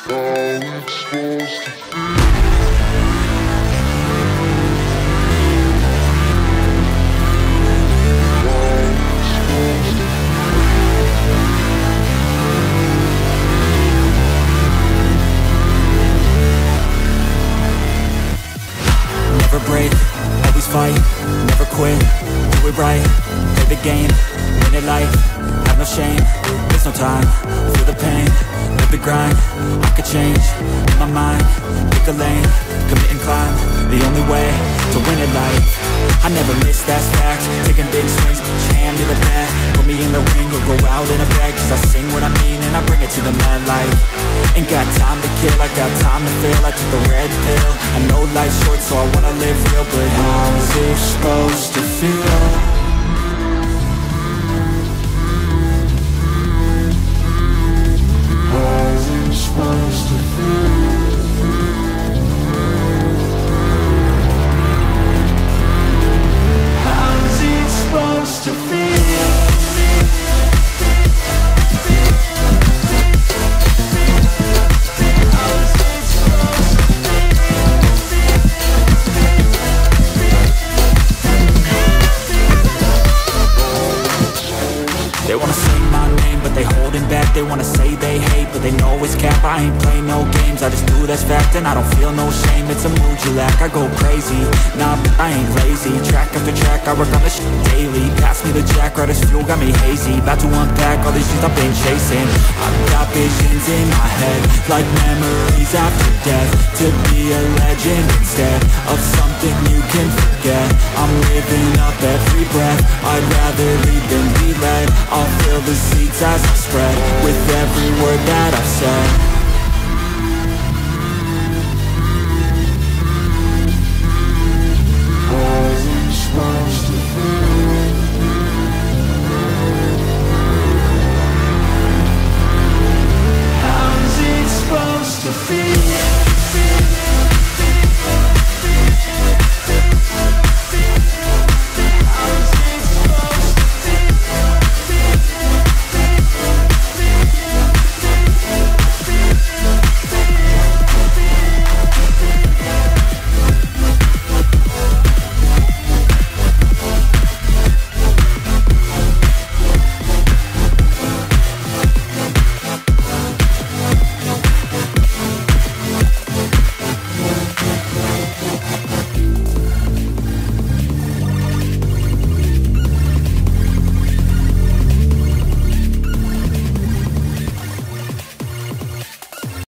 Never break, always fight, never quit, do it right, play the game, win it life, have no shame, there's no time, feel the pain, live the grind, I could change, in my mind, pick a lane, commit and climb, the only way to win it life, I never miss, that's fact, taking big swings, put your hand to the bat, put me in the ring or go out in a bag, cause I sing what I mean and I bring it to the mad light, ain't got time to kill, I got time to feel, I took the red pill, I know life's short so I wanna live real, but how's it supposed to feel? How's it supposed to feel? How's it supposed to feel? They wanna say my name, but they holding back. They wanna say they hate, but they know it's cap. I ain't play no games, I just do that's fact. And I don't feel no shame, it's a mood you lack. I go crazy, nah, but I ain't lazy. Track after track, I work on this shit daily. Pass me the jack, right as fuel, got me hazy. About to unpack all these things I've been chasing. I've got visions in my head, like memories after death. To be a legend instead of something you can forget. I'm living up every breath, I'd rather lead than be led. I'll fill the seats as I spread with every word that I've said.